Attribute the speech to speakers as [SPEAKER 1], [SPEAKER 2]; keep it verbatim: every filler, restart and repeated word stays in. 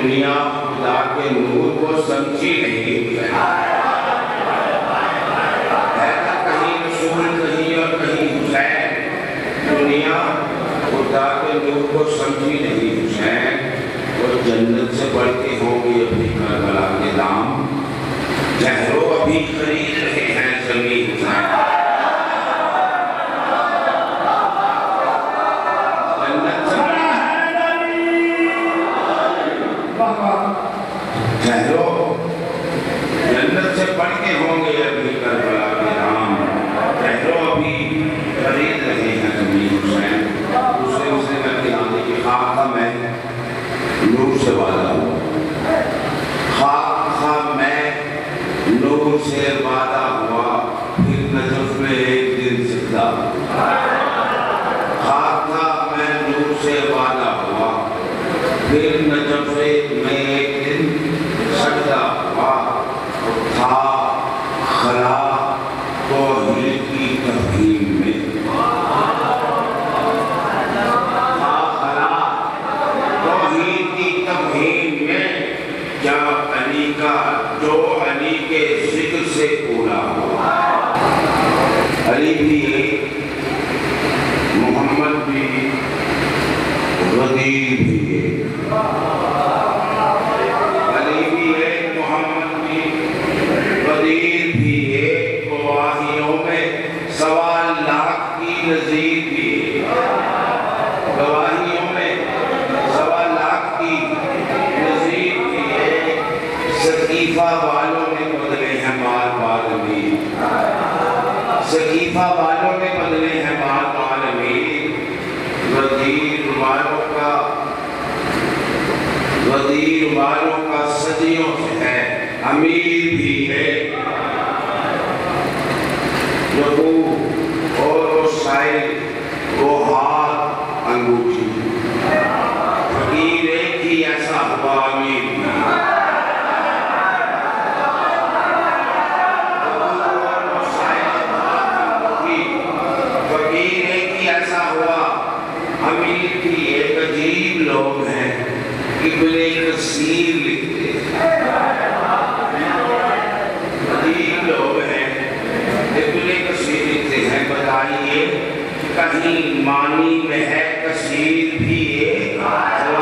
[SPEAKER 1] دنیا خدا کے نور کو سمجھی نہیں کہیں رسول کہیں اور کہیں حسین دنیا خدا کے نور کو سمجھی نہیں حسین اور جنت سے بڑھتے ہوں گے ابھی کربلا کے دام زہرو ابھی خرید رہے ہیں زمین حسین زہرو جنت سے پڑھ کے ہوں گے ابھی کربلا کے نام زہرو ابھی خرید رہے ہیں زمین حسین دوسرے اسے میں دھیان دے کہ خواہ تھا میں نور سے وعدہ ہوا خواہ تھا میں نور سے وعدہ ہوا پھر نجف میں ایک دن سکتا خواہ تھا میں نور سے وعدہ ہوا پھر نجف میں ایک دن سجدہ ہوا تھا خلا توحید کی تفہیم میں تھا خلا توحید کی تفہیم میں کیا علی کا جو علی کے ذکر سے پورا ہوا علی بھی ایک محمد بھی غدیر بھی ایک علی بھی ایک محمد بھی غدیر بھی ایک گواہیوں میں سوا لاکھ کی نظیر بھی ایک گواہیوں میں سوا لاکھ کی نظیر بھی ایک سقیفہ والوں نے بدلے ہیں بار بار امیر سقیفہ والوں نے بدلے ہیں بار بار امیر غدیر والوں کا غدیر والوں کا صدیوں سے ہے امیر بھی ہے ربو اور وسائل وہ ہاتھ انگوٹھی فقیر ایک ہی ایسا ہوا امیر بھی فقیر ایک ہی ایسا ہوا امیر بھی ایک عجیب لوگ ہیں ابن کثیر لکھتے عجیب لوگ ہیں ابن کثیر لکھتے ہیں بتائیے کہیں معنی میں ہے کثیر بھی ایک